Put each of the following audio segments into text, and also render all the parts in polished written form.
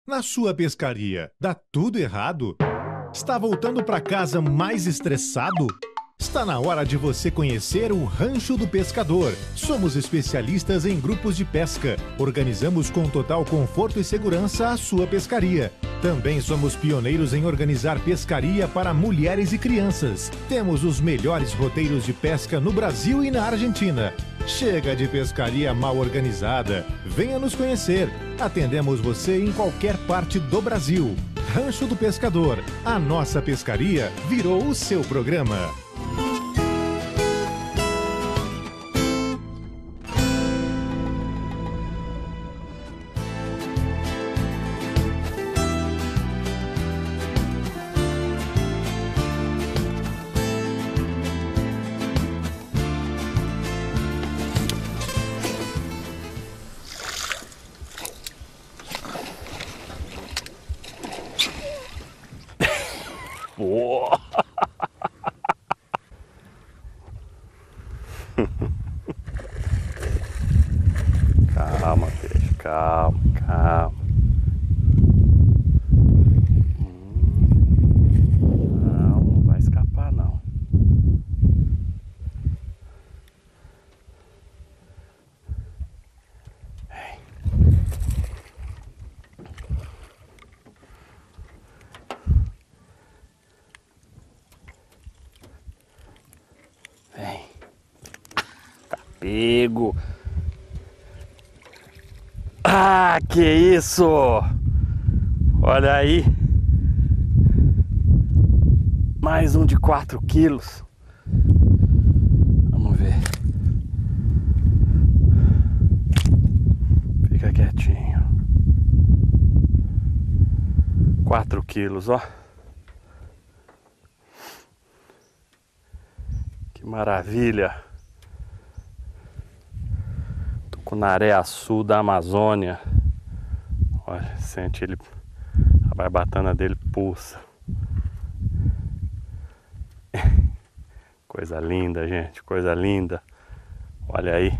Na sua pescaria, dá tudo errado? Está voltando para casa mais estressado? Está na hora de você conhecer o Rancho do Pescador. Somos especialistas em grupos de pesca. Organizamos com total conforto e segurança a sua pescaria. Também somos pioneiros em organizar pescaria para mulheres e crianças. Temos os melhores roteiros de pesca no Brasil e na Argentina. Chega de pescaria mal organizada. Venha nos conhecer. Atendemos você em qualquer parte do Brasil. Rancho do Pescador. A nossa pescaria virou o seu programa. Boa! Calma, peixe, calma, calma. Não vai escapar não. Vem. Tá pego. Ah, que isso! Olha aí. Mais um de 4 quilos. Vamos ver. Fica quietinho. 4 quilos, ó. Que maravilha. Tucunaré-açu da Amazônia. Olha, sente ele, a barbatana dele pulsa. Coisa linda, gente, coisa linda. Olha aí.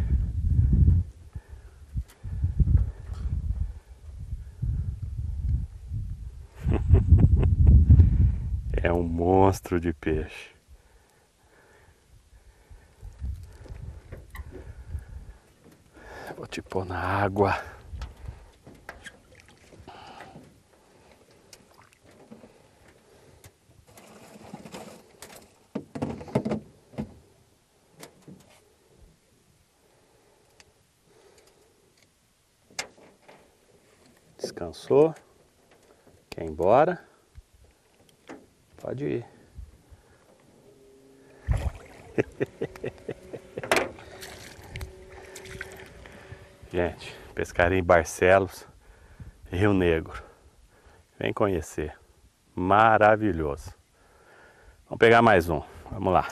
É um monstro de peixe. Vou te pôr na água. Descansou? Quer ir embora? Pode ir. Gente, pescaria em Barcelos, Rio Negro. Vem conhecer. Maravilhoso. Vamos pegar mais um. Vamos lá.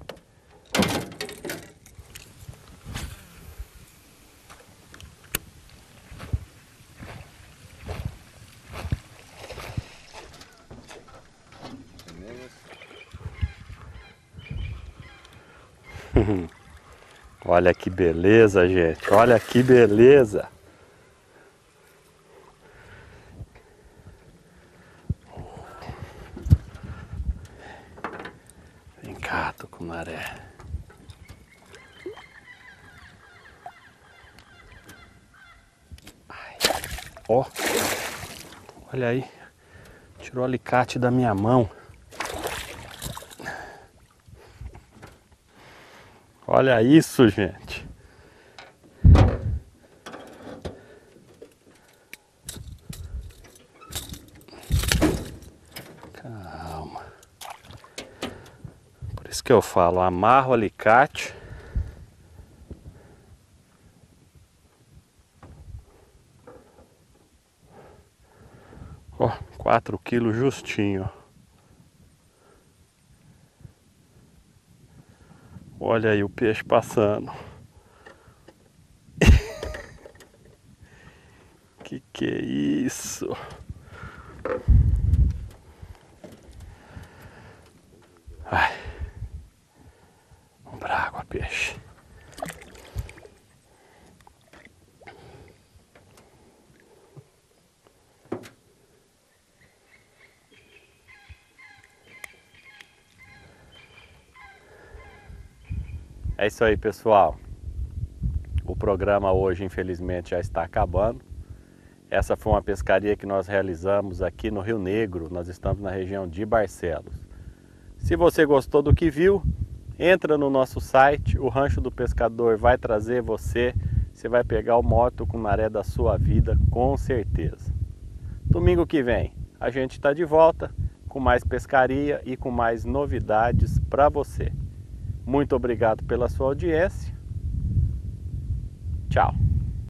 Olha que beleza, gente. Olha que beleza. Vem cá, tucunaré. Ó. Olha aí. Tirou o alicate da minha mão. Olha isso, gente. Calma. Por isso que eu falo, amarra o alicate. Ó, 4 quilos justinho. Olha aí o peixe passando. Que é isso? Ai. Vamos pra água, peixe. É isso aí, pessoal. O programa hoje, infelizmente, já está acabando. Essa foi uma pescaria que nós realizamos aqui no Rio Negro. Nós estamos na região de Barcelos. Se você gostou do que viu, entra no nosso site. O Rancho do Pescador vai trazer você. Você vai pegar o moto com maré da sua vida, com certeza. Domingo que vem, a gente está de volta com mais pescaria e com mais novidades para você. Muito obrigado pela sua audiência. Tchau.